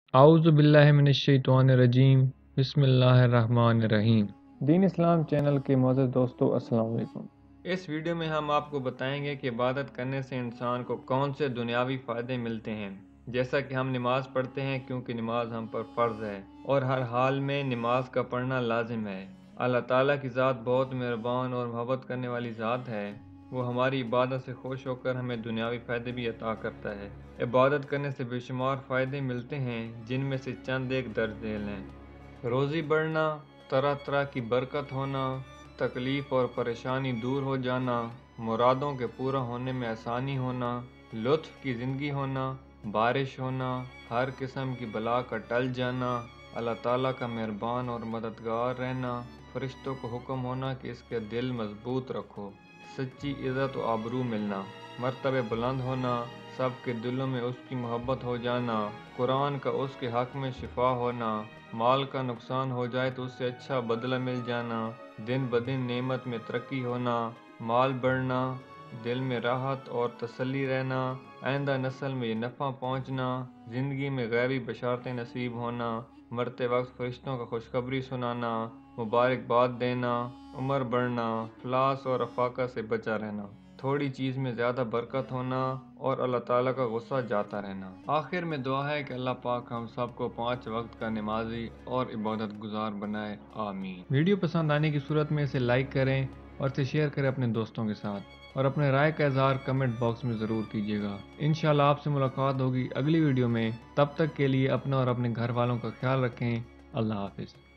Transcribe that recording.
اعوذ باللہ من الشیطان الرجیم، بسم اللہ الرحمن الرحیم۔ دین اسلام چینل کے معزز دوستو، السلام علیکم۔ اس ویڈیو میں ہم آپ کو بتائیں گے کہ عبادت کرنے سے انسان کو کون سے دنیاوی فائدے ملتے ہیں۔ جیسا کہ ہم نماز پڑھتے ہیں کیونکہ نماز ہم پر فرض ہے اور ہر حال میں نماز کا پڑھنا لازم ہے۔ اللہ تعالیٰ کی ذات بہت مہربان اور محبت کرنے والی ذات ہے۔ وہ ہماری عبادت سے خوش ہو کر ہمیں دنیاوی فائدے بھی عطا کرتا ہے۔ عبادت کرنے سے بے شمار فائدے ملتے ہیں، جن میں سے چند ایک درج ذیل ہیں۔ روزی بڑھنا، طرح طرح کی برکت ہونا، تکلیف اور پریشانی دور ہو جانا، مرادوں کے پورا ہونے میں آسانی ہونا، لطف کی زندگی ہونا، بارش ہونا، ہر قسم کی بلا کا ٹل جانا، اللہ تعالیٰ کا مہربان اور مددگار رہنا، فرشتوں کو حکم ہونا کہ اس کے دل مضبوط رکھو، سچی عزت و آبرو ملنا، مرتبے بلند ہونا، سب کے دلوں میں اس کی محبت ہو جانا، قرآن کا اس کے حق میں شفا ہونا، مال کا نقصان ہو جائے تو اس سے اچھا بدلہ مل جانا، دن بدن نعمت میں ترقی ہونا، مال بڑھنا، دل میں راحت اور تسلی رہنا، آئندہ نسل میں یہ نفع پہنچنا، زندگی میں غیبی بشارتیں نصیب ہونا، مرتے وقت فرشتوں کا خوشخبری سنانا، مبارکباد دینا، عمر بڑھنا، افلاس اور افاقہ سے بچا رہنا، تھوڑی چیز میں زیادہ برکت ہونا اور اللہ تعالیٰ کا غصہ جاتا رہنا۔ آخر میں دعا ہے کہ اللہ پاک ہم سب کو 5 وقت کا نمازی اور عبادت گزار بنائے، آمین۔ ویڈیو پسند آنے کی صورت میں اسے لائک کریں اور اسے شیئر کریں اپنے دوستوں کے ساتھ، اور اپنے رائے کا اظہار کمنٹ باکس میں ضرور کیجیے گا۔ انشاءاللہ آپ سے ملاقات ہوگی اگلی ویڈیو میں، تب تک کے لیے اپنا اور اپنے گھر والوں کا خیال رکھیں۔ اللہ حافظ۔